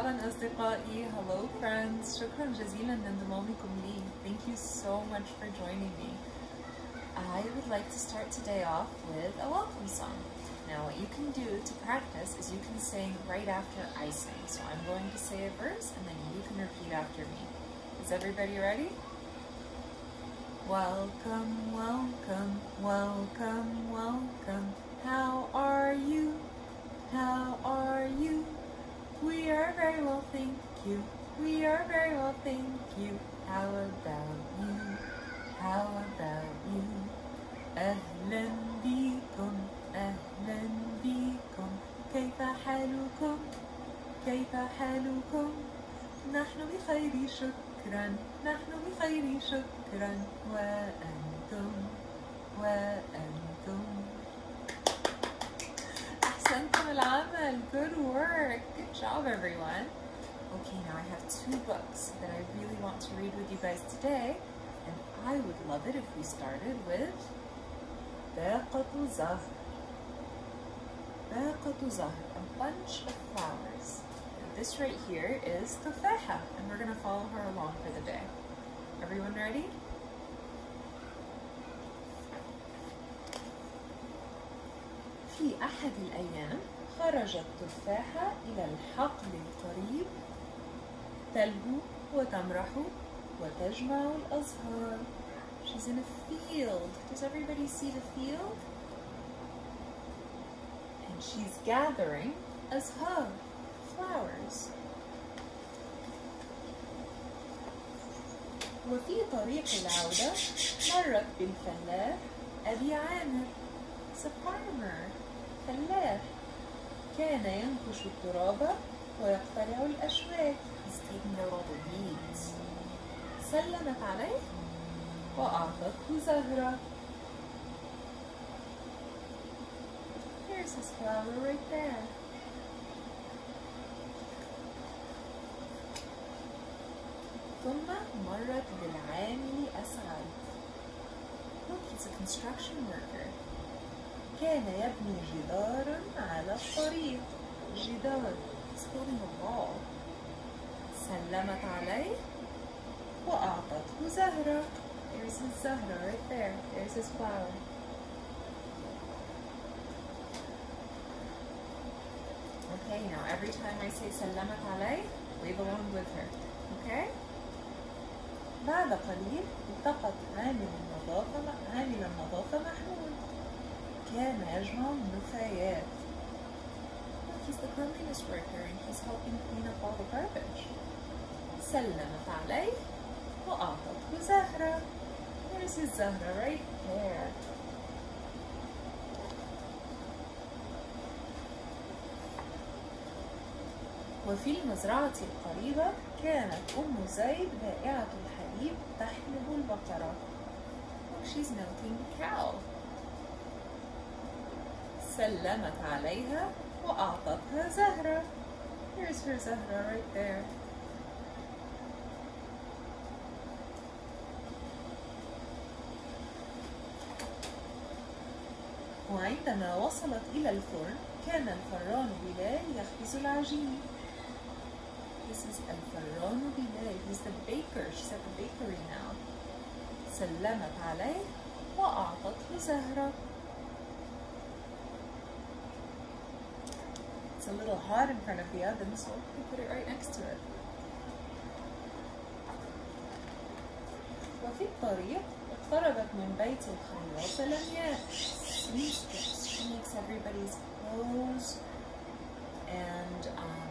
مرحبا أصدقائي. Hello friends. شكرا جزيلا لانضمامكم لي. Thank you so much for joining me. I would like to start today off with a welcome song. Now what you can do to practice is you can sing right after I sing. So I'm going to say a verse and then you can repeat after me. Is everybody ready? Welcome, welcome, welcome, welcome. How are you? How are you? We are very well, thank you. We are very well, thank you. How about you? How about you? أهلا بكم أهلا بكم كيف حالكم كيف حالكم نحن بخير شكرا نحن بخير شكرا وأنتم وأنتم أحسنتم العمل. Good work. Good job everyone. Okay, now I have two books that I really want to read with you guys today, and I would love it if we started with باقة زهر. باقة زهر, a bunch of flowers. And this right here is تفاحة, and we're going to follow her along for the day. Everyone ready? في أحد الأيام خرجت تفاحة إلى الحقل القريب تلهو وتمرح وتجمع الأزهار. She's in a field. Does everybody see the field? And she's gathering أزهار, flowers. وفي طريق العودة مرت بالفلاح أبي عامر. It's a farmer, فلاح. كان ينكش التراب ويقتلع الأشواك. He's taking out all the weeds. سلمت عليه وأعطته زهرة. Here's his flower right there. ثم مرت بالعامل أسعد. Look, he's a construction worker. كان يبني جدارا على الطريق. جدار. He's building a wall. سلمت عليه وأعطته زهرة. There's his zahra right there. There's his flower. Okay, now every time I say سلمت عليه, wave along with her. Okay? بعد قليل التقط عامل النظافة محمود. كان يجمع النفايات. Look, he's the cleanliness worker and he's helping clean up all the garbage. سلمت عليه وأعطته زهرة. There's his زهرة right there. وفي المزرعة القريبة كانت أم زيد بائعة الحليب تحلب البقرة. Oh, she's milking the cow. سلمت عليها وأعطتها زهرة. Here's her زهرة right there. وعندما وصلت إلى الفرن كان الفران بلال يخبز العجين. This is الفران بلال. He's the baker. She's at the bakery now. سلمت عليه وأعطته زهرة. It's a little hot in front of the oven, so we put it right next to it. وفي الطريق اقتربت من بيت الخياط لمياء. She makes everybody's clothes, and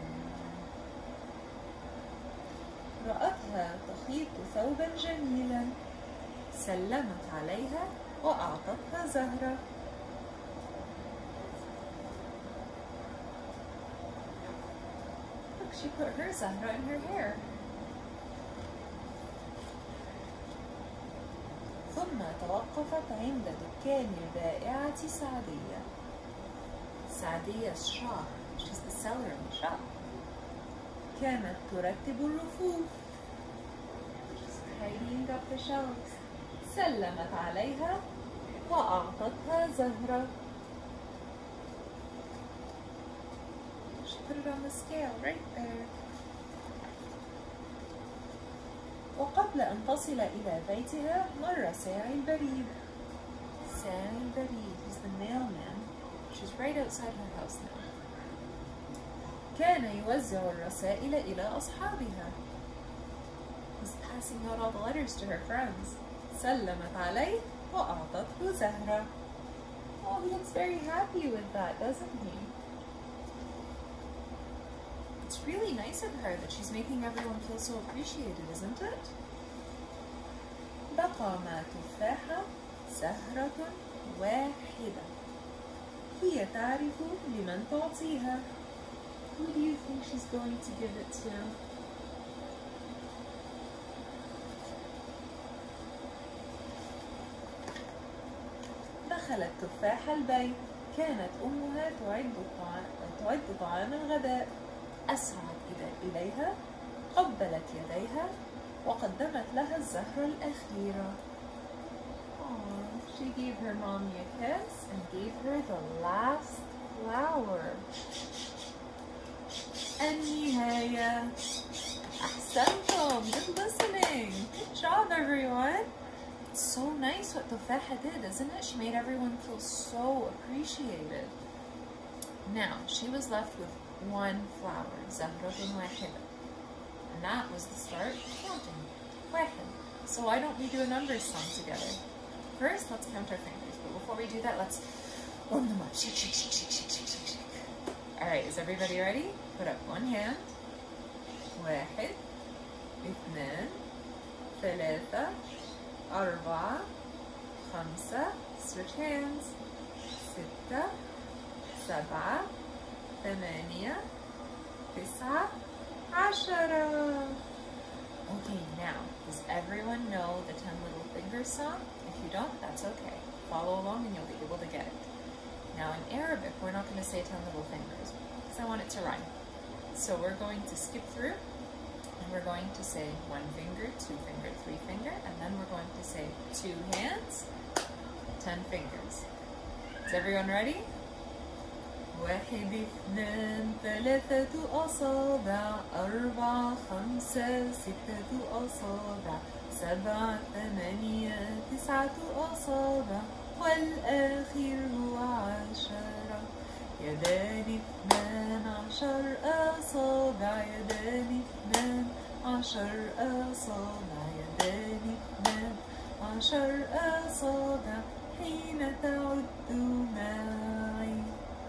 رأتها تخيط ثوبا جميلا. سلمت عليها وأعطتها زهرة. Look, she put her زهرة in her hair. ثم توقفت عند دكان البائعة سعدية. سعدية shop. She's the seller in the shop. كانت ترتب الرفوف. She's tidying up the shelves. سلمت عليها وأعطتها زهرة. She put it on the scale right there. وقبل أن تصل إلى بيتها مر ساعي البريد. ساعي البريد is the mailman. She's right outside her house now. كان يوزع الرسائل إلى أصحابها. He's passing out all the letters to her friends. سلمت عليه وأعطته زهرة. Oh, he looks very happy with that, doesn't he? It's really nice of her that she's making everyone feel so appreciated, isn't it? بقى مع تفاحة زهرة واحدة. هي تعرف لمن تعطيها. Who do you think she's going to give it to? دخلت تفاحة البيت. كانت أمها تعد طعام الغداء. أسرعت إليها، قبلت يديها، وقدمت لها الزهرة الأخيرة. She gave her mommy a kiss and gave her the last flower. النهاية. أحسنتم. Good listening. Good job, everyone. It's so nice what Tufaha did, isn't it? She made everyone feel so appreciated. Now, she was left with one flower, زهرة واحدة. And that was the start of counting. واحد. So why don't we do a numbers song together? First, let's count our fingers. But before we do that, let's warm them up. Shake, shake, shake, shake, shake, shake, shake, shake. All right, is everybody ready? Put up one hand. واحد, اثنين, ثلاثة, أربعة, خمسة, switch hands. ستة, سبعة, ثمانية, تسعة, عشرة. Okay, now, does everyone know the 10 Little Fingers song? If you don't, that's okay. Follow along and you'll be able to get it. Now in Arabic, we're not going to say 10 Little Fingers because I want it to rhyme. So we're going to skip through and we're going to say 1 finger, 2 finger, 3 finger, and then we're going to say 2 hands, 10 fingers. Is everyone ready? واحد اثنان ثلاثة أصابع أربعة خمسة ستة أصابع سبعة ثمانية تسعة أصابع والآخر هو 10 يدان 12 أصابع يدان 12 أصابع يدان 12 أصابع حين تعد معي.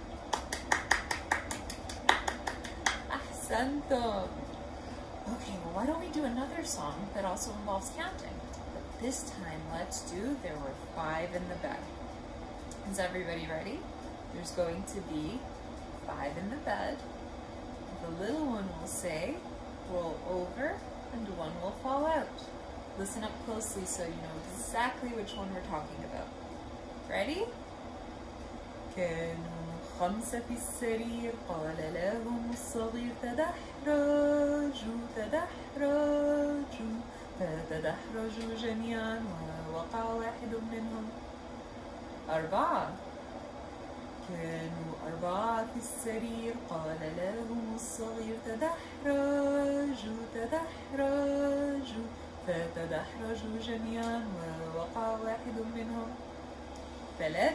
أحسنتم. Okay, well, why don't we do another song that also involves counting? But this time, let's do There Were 5 in the Bed. Is everybody ready? There's going to be 5 in the bed. The little one will say, roll over, and 1 will fall out. Listen up closely so you know exactly which one we're talking about. Ready? كانوا 5 في السرير قال لهم الصغير تدحرجوا تدحرجوا فتدحرجوا جميعا ووقع واحد منهم. 4 كانوا 4 في السرير قال لهم الصغير تدحرجوا تدحرجوا فتدحرجوا جميعا ووقع واحد منهم. 3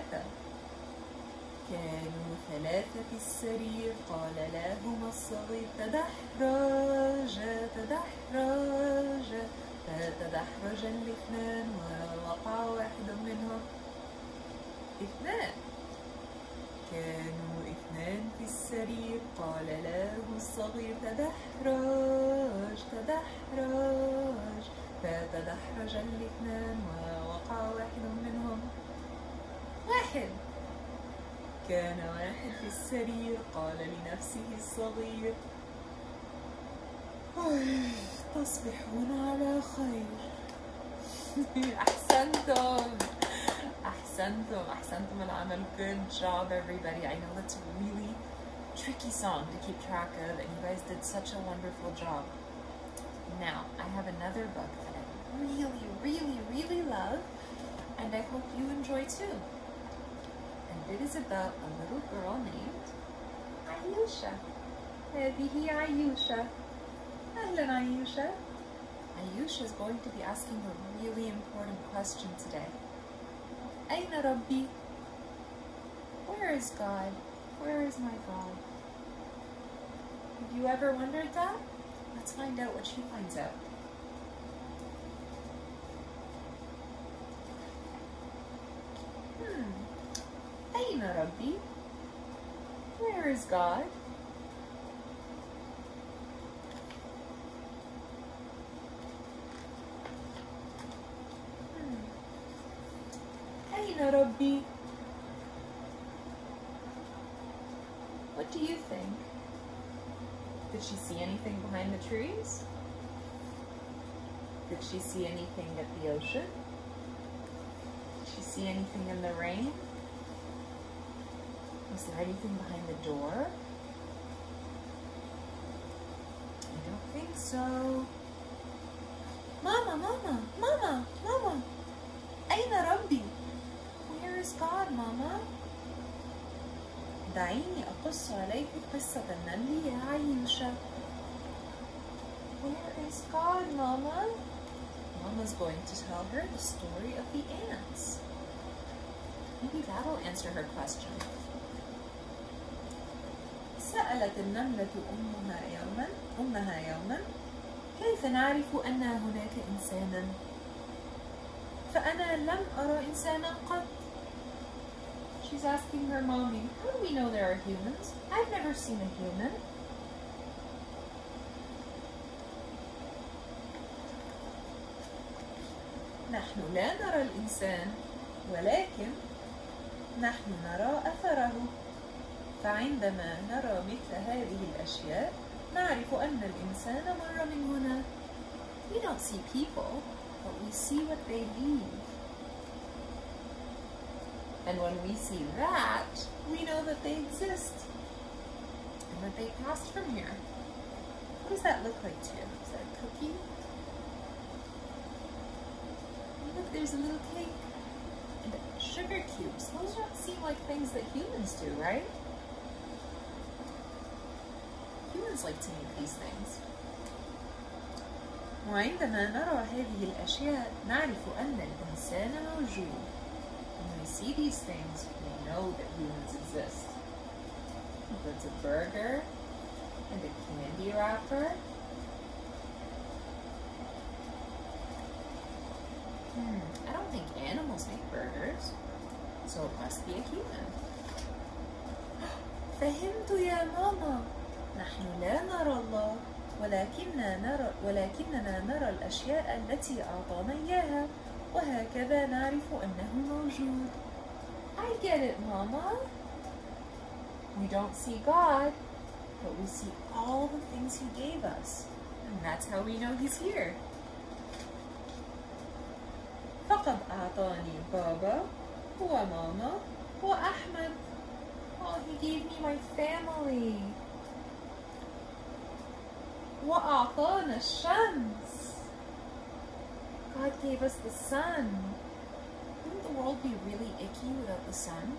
كانوا 3 في السرير قال لهم الصغير تدحرج تدحرج فتدحرج الاثنان ووقع واحد منهم. 2 كانوا 2 في السرير قال له الصغير تدحرج تدحرج فتدحرج الاثنان ووقع واحد منهم. 1 كان 1 في السرير قال لنفسه الصغير تصبحون على خير. أحسنتم أحسنتم العمل. Good job everybody. I know that's a really tricky song to keep track of and you guys did such a wonderful job. Now I have another book that I really love and I hope you enjoy too. And it is about a little girl named Ayusha. هذه عيوشة. أهلا عيوشة. Ayusha is going to be asking a really important question today. Aina Rabbi? Where is God? Where is my God? Have you ever wondered that? Let's find out what she finds out. Aina Rabbi? Where is God? Aina Rabbi? What do you think? Did she see anything behind the trees? Did she see anything at the ocean? Did she see anything in the rain? Was there anything behind the door? I don't think so. Mama, Mama, Mama, Mama. Aina Rabbi? Where is God, Mama? دعيني أقص عليك قصة النمل يا عيوشة. Where is God, Mama? Mama's going to tell her the story of the ants. Maybe that'll answer her question. سألت النملة أمها يوما كيف نعرف أن هناك إنسانا؟ فأنا لم أرى إنسانا قط. She's asking her mommy, how do we know there are humans? I've never seen a human. نحن لا نرى الإنسان ولكن نحن نرى أثره. فعندما نرى مثل هذه الأشياء نعرف أن الإنسان مر من هنا. We don't see people, but we see what they leave. And when we see that, we know that they exist and that they passed from here. What does that look like to you? Is that a cookie? Look, there's a little cake and sugar cubes. Those don't seem like things that humans do, right? Humans like to make these things. وعندما نرى هذه الأشياء نعرف أن الإنسان موجود. When we see these things, we know that humans exist. That's a burger and a candy wrapper. I don't think animals make burgers, so it must be a human. فهمت يا ماما. نحن لا نرى الله ولكننا نرى الأشياء التي أعطانا إياها وهكذا نعرف أنه موجود. I get it, Mama. We don't see God, but we see all the things He gave us, and that's how we know He's here. فقد أعطاني بابا وماما وأحمد. Oh, He gave me my family. وأعطانا الشمس. God gave us the sun. Wouldn't the world be really icky without the sun?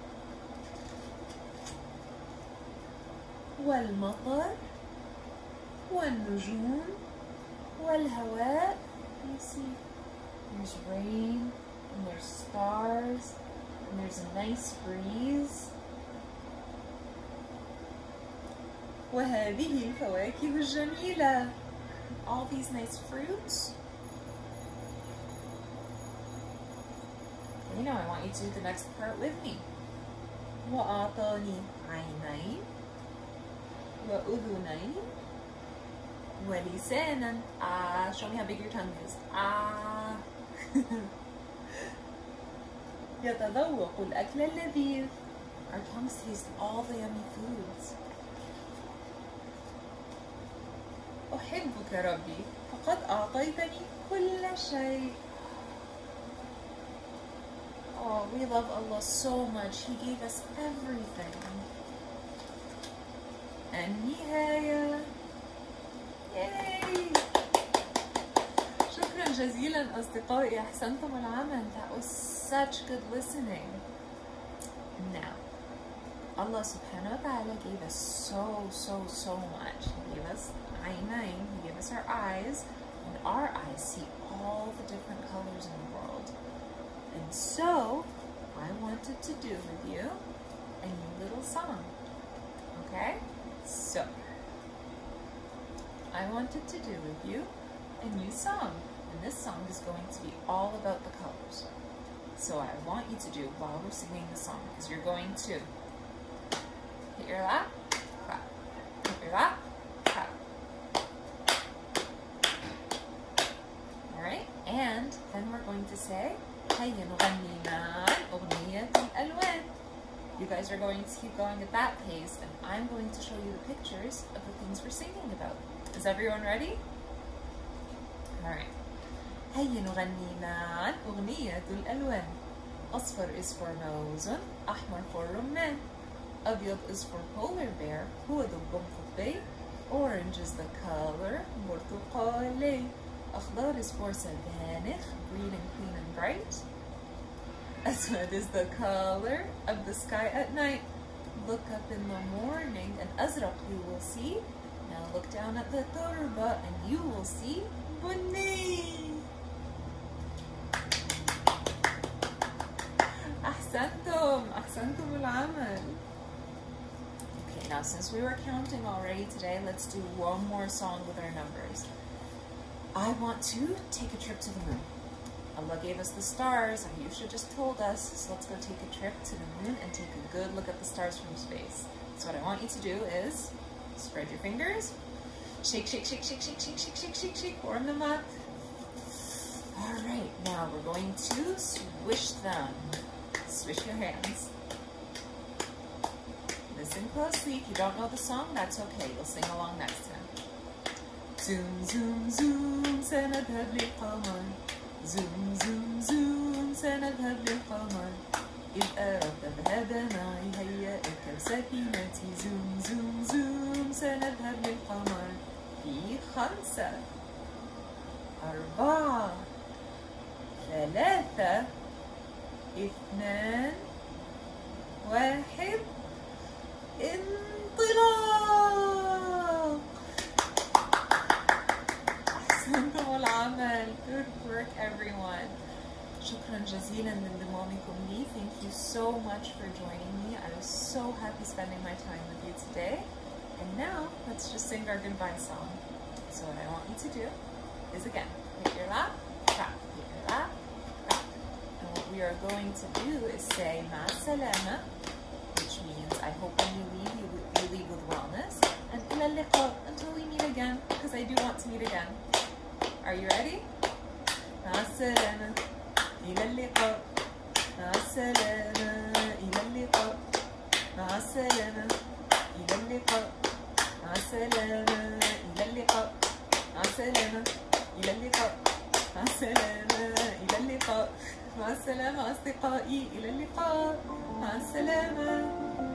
والمطر والنجوم والهواء. You see, there's rain and there's stars and there's a nice breeze. وهذه الفواكه الجميلة. All these nice fruits. You know, I want you to do the next part with me. وأعطاني عينين وأذنين ولسانا. Show me how big your tongue is. يتذوق الأكل اللذيذ. Our tongues taste all the yummy foods. أحبك ربي فقد أعطيتني كل شيء. Oh, we love Allah so much. He gave us everything. النهاية. Yay! شكرا جزيلا أصدقائي. أحسنتم العمل. That was such good listening. Now, Allah subhanahu wa ta'ala gave us so much. He gave us عينين. He gave us our eyes. And our eyes see all the different colors in the world. And so I wanted to do with you a new little song. Okay? So I wanted to do with you a new song. And this song is going to be all about the colors. So I want you to do while we're singing the song, because you're going to hit your lap, clap. Hit your lap, clap. Alright? And then we're going to say هيا نغني معا أغنية الألوان. You guys are going to keep going at that pace, and I'm going to show you the pictures of the things we're singing about. Is everyone ready? Alright. هيا نغني معا أغنية الألوان. أصفر is for موز، أحمر for رمان. أبيض is for polar bear، هو ذو قطبي. Orange is the color، برتقالي. أخضر is for سبانخ، green and clean and bright. أسود is the color of the sky at night. Look up in the morning and أزرق you will see. Now look down at the تربة and you will see بني. أحسنتم العمل. Okay, now since we were counting already today, let's do one more song with our numbers. I want to take a trip to the moon. Allah gave us the stars, and you should just told us, so let's go take a trip to the moon and take a good look at the stars from space. So what I want you to do is spread your fingers, shake, shake, shake, shake, shake, shake, shake, shake, shake, shake, warm them up. All right, now we're going to swish them. Swish your hands. Listen closely. If you don't know the song, that's okay. You'll sing along next time. Zoom, zoom, zoom, سنذهب للقمر. Zoom, zoom, zoom, سنذهب للقمر. إذ أردت تذهب معي هيا اركب سفينتي. Zoom, zoom, zoom, سنذهب للقمر. في 5 4 3 2 1 انطلاق. أحسنتم العمل. Good work everyone. شكرا جزيلا لانضمامكم لي. Thank you so much for joining me. I was so happy spending my time with you today. And now let's just sing our goodbye song. So what I want you to do is again, hit your lap, clap, hit your lap, clap. And what we are going to do is say مع السلامة, which means I hope when you leave, you leave with wellness. And إلى اللقاء, until we meet again, because I do want to meet again. Are you ready? مع السلامة, إلى اللقاء. مع السلامة, إلى اللقاء. مع السلامة, إلى اللقاء. مع السلامة, إلى اللقاء. مع السلامة, إلى اللقاء. مع السلامة, إلى اللقاء. مع السلامة أصدقائي, إلى اللقاء. مع السلامة.